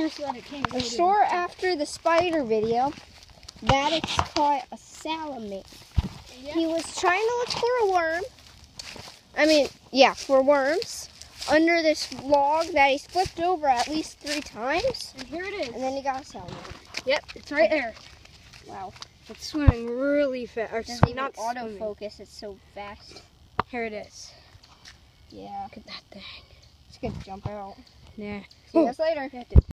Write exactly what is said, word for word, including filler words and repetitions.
just let it came. A short after the spider video, Maddox caught a salamander. Yeah. He was trying to look for a worm. I mean, yeah, for worms under this log that he's flipped over at least three times. And here it is. And then he got a salamander. Yep, it's right there. Wow. It's swimming really fast. Or Doesn't even not swimming. autofocus, it's so fast. Here it is. Yeah. Look at that thing. It's gonna jump out. Yeah. See you guys later.